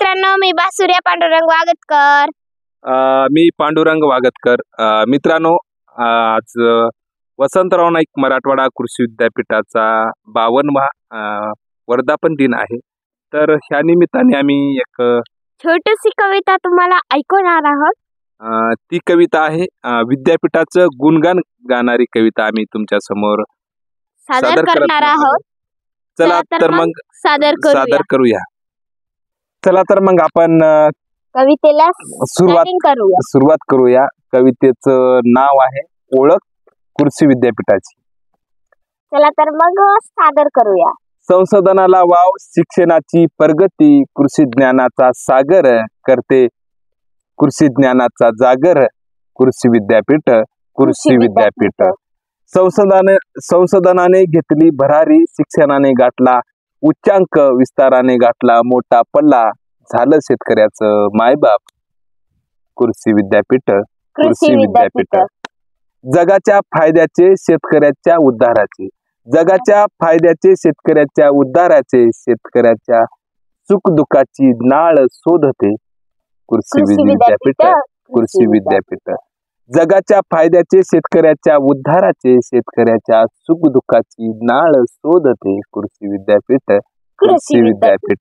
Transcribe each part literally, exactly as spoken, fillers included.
मित्रांनो, मी बासुर्या पांडुरंग वागतकर. मी पांडुरंग वागतकर. मित्रांनो, आज वसंतराव नाईक मराठवाडा कृषी विद्यापीठाचा बावनवा वर्धापन दिन आहे. तर ह्या निमित्ताने आम्ही एक छोटीशी कविता तुम्हाला ऐकवणार आहोत. ती कविता आहे विद्यापीठाचं गुणगान गाणारी कविता आम्ही तुमच्या समोर सादर करणार आहोत. चला तर मग सादर सादर करूया. चला तर मग आपण कवितेला सुरुवात करूया सुरुवात करूया. कवितेचं नाव आहे ओळख कृषी विद्यापीठाची. चला तर मग सादर करूया. संशोधनाला वाव, शिक्षणाची प्रगती, कृषी ज्ञानाचा सागर करते कृषी ज्ञानाचा जागर कृषी विद्यापीठ कृषी विद्यापीठ. संशोधन संशोधनाने घेतली भरारी, शिक्षणाने गाठला उच्चांक, विस्ताराने गाठला मोठा पल्ला, झालं शेतकऱ्याचं मायबाप कृषी विद्यापीठ कृषी विद्यापीठ. जगाच्या फायद्याचे शेतकऱ्याच्या उद्धाराचे, जगाच्या फायद्याचे शेतकऱ्याच्या उद्धाराचे, शेतकऱ्याच्या सुखदुःखाची नाळ शोधते कृषी विद्यापीठ कृषी विद्यापीठ. जगाच्या फायद्याचे शेतकऱ्याच्या उद्धाराचे, शेतकऱ्याच्या सुखदुःखाची नाळ शोधते कृषी विद्यापीठ कृषी विद्यापीठ.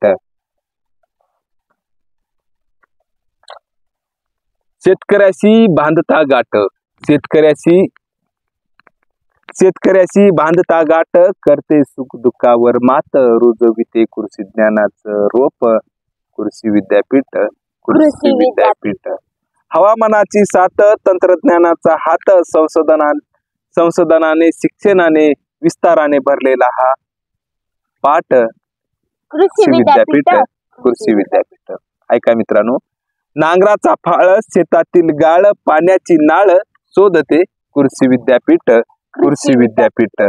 शेतकऱ्याशी बांधता गाठ, शेतकऱ्याशी शेतकऱ्याशी बांधता गाठ, करते सुख दुःखावर मात, रुजविते कृषी ज्ञानाचं रोप कृषी विद्यापीठ कृषी विद्यापीठ. हवामानाची साथ, तंत्रज्ञानाचा हात, संशोधना संशोधनाने शिक्षणाने विस्ताराने भरलेला हा पाठ कृषी विद्यापीठ कृषी विद्यापीठ. ऐका मित्रांनो, नांगराचा फाळ, शेतातील गाळ, पाण्याची नाळ शोधते कृषी विद्यापीठ कृषी विद्यापीठ.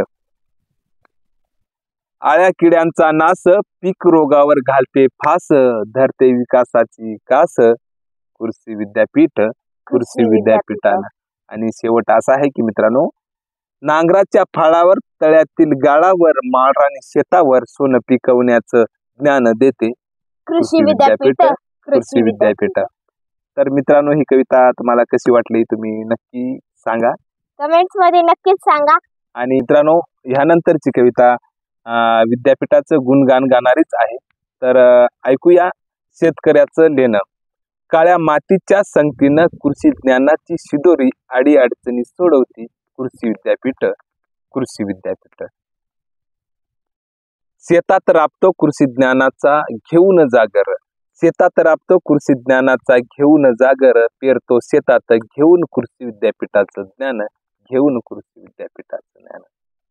आळ्या किड्यांचा नाश, पीक रोगावर घालते फास, धरते विकासाची कास कृषी विद्यापीठ कृषी विद्यापीठाला. आणि शेवट असा आहे की मित्रांनो, नांगराच्या फाळावर, तळ्यातील गाळावर, माळरानी शेतावर सोनं पिकवण्याचं ज्ञान देते कृषी विद्यापीठ कृषी विद्यापीठ. तर मित्रांनो, ही कविता तुम्हाला कशी वाटली तुम्ही नक्की सांगा, कमेंट्स मध्ये नक्कीच सांगा. आणि मित्रांनो, ह्यानंतरची कविता विद्यापीठाचं गुणगान गाणारीच आहे. तर ऐकूया. शेतकऱ्याचं लेणं. काळ्या मातीच्या संगतीनं कृषी ज्ञानाची शिदोरी आडी अडचणी सोडवती कृषी विद्यापीठ कृषी विद्यापीठ. शेतात राबतो कृषी ज्ञानाचा घेऊन जागर, शेतात राबतो कृषी ज्ञानाचा घेऊन जागर, पेरतो शेतात घेऊन कृषी विद्यापीठाचं ज्ञान घेऊन कृषी विद्यापीठाचं ज्ञान.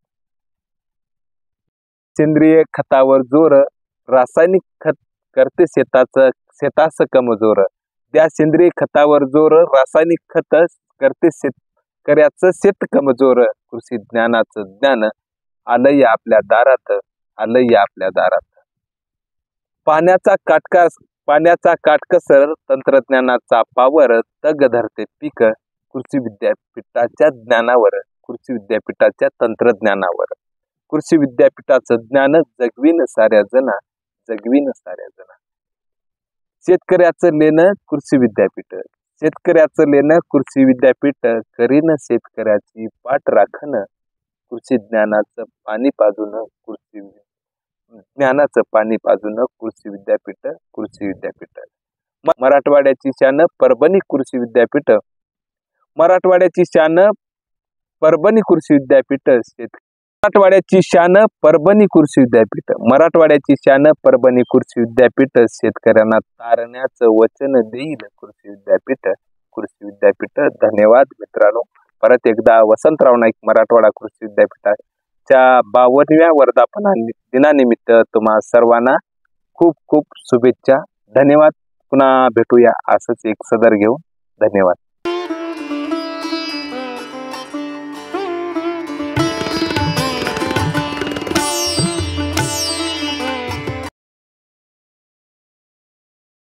सेंद्रिय खतावर जोर, रासायनिक खत करते शेताचं शेतास कमजोर, त्या सेंद्रिय खतावर जोर, रासायनिक खत करते शेतकऱ्याचं शेत कमजोर कृषी ज्ञानाचं ज्ञान आलंय आपल्या दारात आलंय आपल्या दारात. पाण्याचा काटकास पाण्याचा काटकसर, तंत्रज्ञानाचा पावर, तग धरते पीक कृषी विद्यापीठाच्या ज्ञानावर कृषी विद्यापीठाच्या तंत्रज्ञानावर. कृषी विद्यापीठाचं ज्ञान जगवीन साऱ्या जना जगवीन साऱ्या जना. शेतकऱ्याचं लेणं कृषी विद्यापीठ, शेतकऱ्याचं लेणं कृषी विद्यापीठ, करीन शेतकऱ्याची पाठ राखण कृषी ज्ञानाचं पाणी पाजून कृषी ज्ञानाचं पाणी पाजून कृषी विद्यापीठ कृषी विद्यापीठ. मराठवाड्याची शान परभणी कृषी विद्यापीठ, मराठवाड्याची शान परभणी कृषी विद्यापीठ. मराठवाड्याची शान परभणी कृषी विद्यापीठ, मराठवाड्याची शान परभणी कृषी विद्यापीठ, शेतकऱ्यांना तारण्याचं वचन देईल कृषी विद्यापीठ कृषी विद्यापीठ. धन्यवाद मित्रांनो. परत एकदा वसंतराव नाईक मराठवाडा कृषी विद्यापीठाच्या बावनव्या वर्धापन दिनानिमित्त तुम्हा सर्वांना खूप खूप शुभेच्छा. धन्यवाद. पुन्हा भेटूया असंच एक सदर घेऊन. धन्यवाद.